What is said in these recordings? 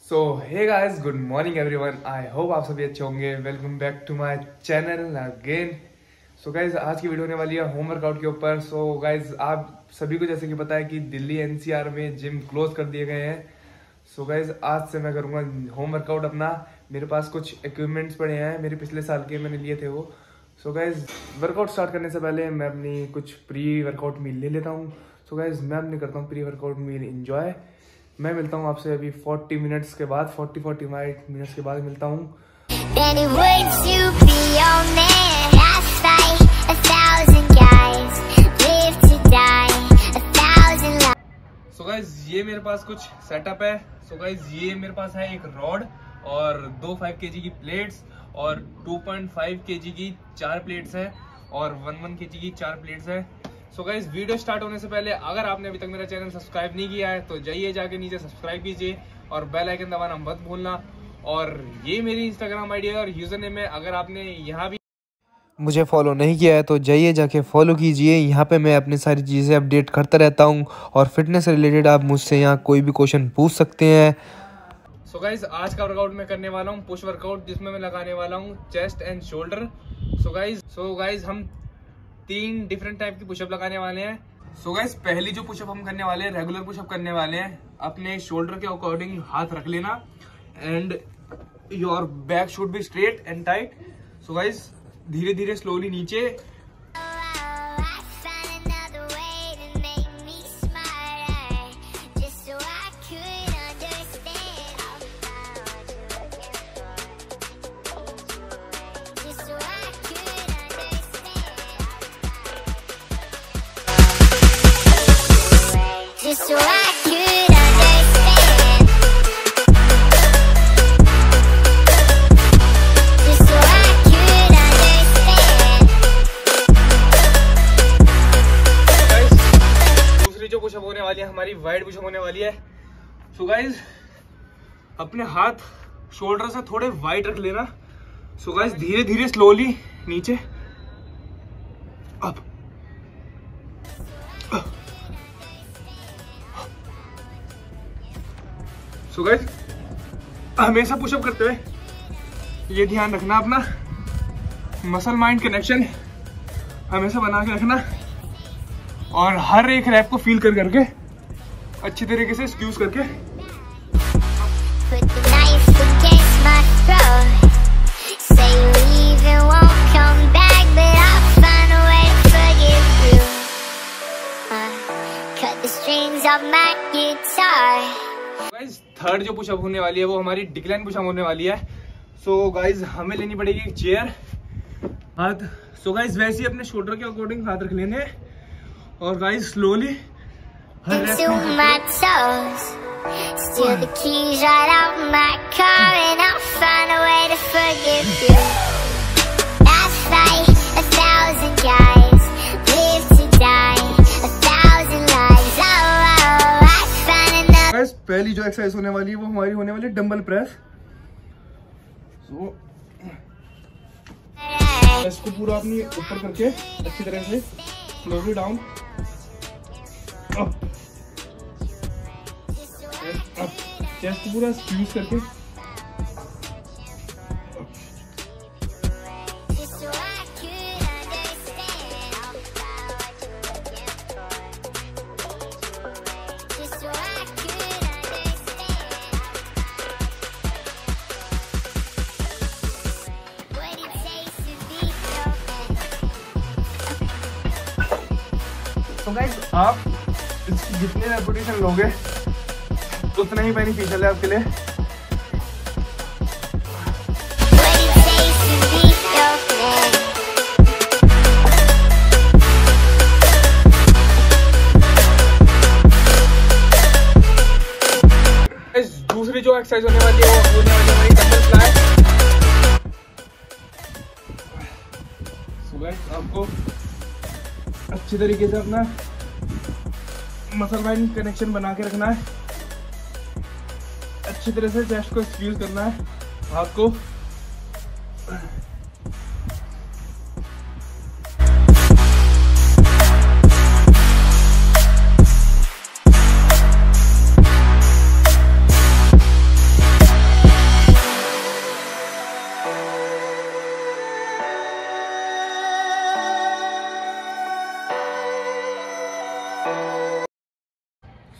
So hey guys, good morning everyone. I hope आप सभी अच्छे होंगे। Welcome back to my channel again. So guys, आज की वीडियो होने वाली है होम वर्कआउट के ऊपर। सो गाइस, आप सभी को जैसे कि पता है कि दिल्ली एनसीआर में जिम क्लोज कर दिए गए हैं। सो गाइस, आज से मैं करूंगा होम वर्कआउट अपना। मेरे पास कुछ इक्विपमेंट्स पड़े हैं, मेरे पिछले साल के मैंने लिए थे वो। सो गाइस, वर्कआउट स्टार्ट करने से पहले मैं अपनी कुछ प्री वर्कआउट मील ले लेता हूँ। सो गाइस, मैं अपनी करता हूँ प्री वर्कआउट मील एंजॉय। मैं मिलता हूँ आपसे अभी 40 मिनट्स के बाद, 40-45 मिनट्स के बाद मिलता हूँ। सो गाइस, ये मेरे पास कुछ सेटअप है। सो गाइस, ये मेरे पास है एक रॉड और 5 kg की प्लेट्स और 2.5 kg की 4 प्लेट्स है और 1 kg की 4 प्लेट्स है। सो गाइस, वीडियो स्टार्ट होने से पहले अगर आपने अभी तक मेरा चैनल सब्सक्राइब नहीं किया है तो जाइए, जाके नीचे सब्सक्राइब कीजिए और बेल आइकन दबाना मत भूलना। और ये मेरी इंस्टाग्राम आईडी है और यूजर नेम है। अगर आपने यहाँ भी मुझे फॉलो नहीं किया है तो जाइए, जाके फॉलो कीजिए। यहाँ पे मैं अपनी सारी चीज़ें अपडेट करता रहता हूँ और फिटनेस से रिलेटेड आप मुझसे यहाँ कोई भी क्वेश्चन पूछ सकते हैं। सो गाइस, आज का वर्कआउट मैं करने वाला हूँ पुश वर्कआउट, जिसमें मैं लगाने वाला हूँ chest and shoulder. So guys, हम 3 डिफरेंट टाइप की पुशअप लगाने वाले हैं। सो गाइस, पहली जो पुशअप हम करने वाले हैं, रेगुलर पुशअप करने वाले हैं। अपने शोल्डर के अकॉर्डिंग हाथ रख लेना and your back should be straight and tight. So guys, धीरे धीरे स्लोली नीचे। पुशअप होने वाली है हमारी वाइड पुशअप होने वाली है। सो गाइस, अपने हाथ शोल्डर से थोड़े वाइड रख लेना। सो गाइस, धीरे धीरे स्लोली नीचे अप। सो गाइस, हमेशा पुशअप करते हुए ये ध्यान रखना, अपना मसल माइंड कनेक्शन हमेशा बना के रखना और हर एक रैप को फील करके अच्छी तरीके से स्क्यूज करके। थर्ड जो पुशअप होने वाली है वो हमारी डिक्लाइन पुशअप होने वाली है। सो गाइज, हमें लेनी पड़ेगी एक चेयर, हाथ। सो गाइज, वैसे ही अपने शोल्डर के अकॉर्डिंग हाथ रख लेने और गाइस स्लोली पहली जो एक्सरसाइज होने वाली है वो हमारी होने वाली है डंबल प्रेस। सो इसको पूरा अपनी ऊपर करके अच्छी तरह से slowly down up up, chest पूरा स्क्वीज करके। तो गाइस, आप इसकी जितने रेपुटेशन लोगे उतना ही बेनिफिशियल है आपके लिए। दूसरी जो एक्सरसाइज होने वाली है वो होने वाली है हमारी डंबल फ्लाई। सो गाइस, आपको अच्छी तरीके से अपना मसल माइंड कनेक्शन बना के रखना है। अच्छी तरह से चेस्ट को स्क्वीज करना है, हाथ को।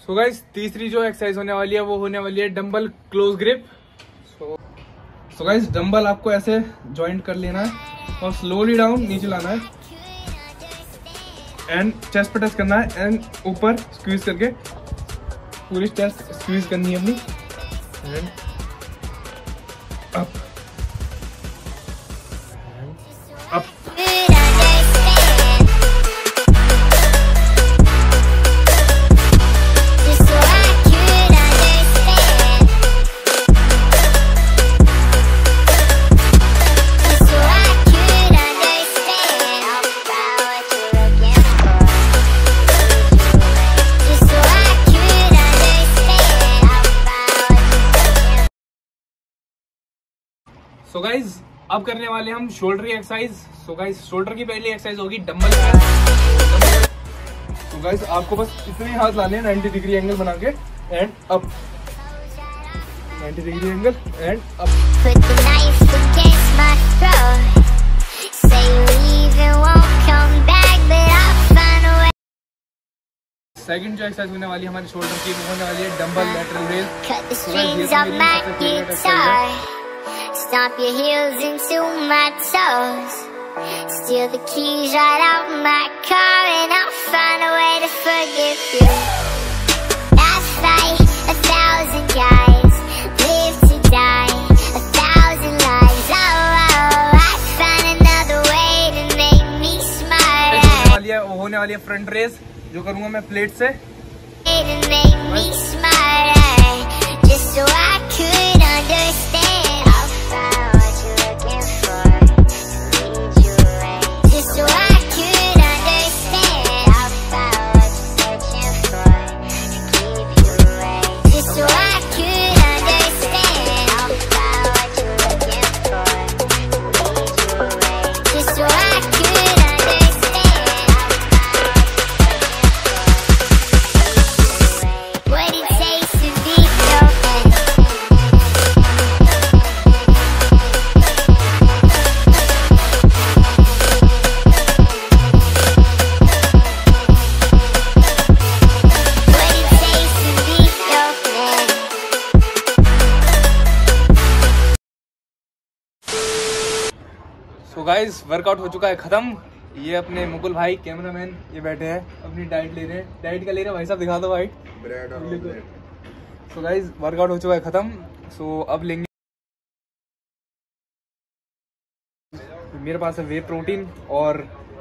सो गाइस तीसरी जो एक्सरसाइज होने वाली है वो होने वाली है dumbbell close grip. So guys dumbbell आपको ऐसे जॉइंट कर लेना है और स्लोली डाउन नीचे लाना है एंड चेस्ट पे टच करना है एंड ऊपर स्क्वीज करके पूरी चेस्ट स्क्वीज करनी है अपनी and up up. So guys अब करने वाले हम शोल्डर की एक्सरसाइज। सो गाइज शोल्डर की पहली एक्सरसाइज होगी डंबल प्रेस। सो गाइज आपको बस इतने हाथ लाने हैं 90 डिग्री एंगल बना के and up 90 degree angle and up. Second जो एक्सरसाइज होने वाली है हमारी शोल्डर की वो होने वाली है dumbbell lateral raise. Stomp your heels into my toes. Steal the keys right out my car and I'll find a way to forgive you. I fight 1,000 guys, live to die 1,000 lives. Oh, I find another way to make me smile. वो होने वाली है front race जो करूँगा मैं plate से। To make me smile, just so I could understand. तो guys workout हो चुका है खत्म। ये अपने मुकुल भाई कैमरामैन ये बैठे हैं अपनी डाइट ले रहे हैं। डाइट का ले रहे हैं भाई साहब, दिखा दो भाई। तो गाइस वर्कआउट हो चुका है खत्म। सो अब लेंगे, मेरे पास है वे प्रोटीन और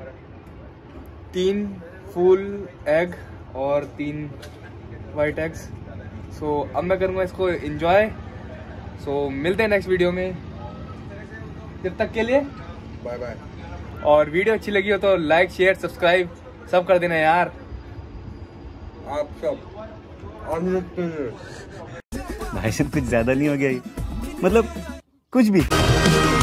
3 फुल एग और 3 वाइट एग्स। सो अब मैं करूँगा इसको एंजॉय। सो मिलते हैं नेक्स्ट वीडियो में, जब तक के लिए बाय बाय। और वीडियो अच्छी लगी हो तो लाइक शेयर सब्सक्राइब सब कर देना यार आप सब। भाई साहब कुछ ज्यादा नहीं हो गया, मतलब कुछ भी।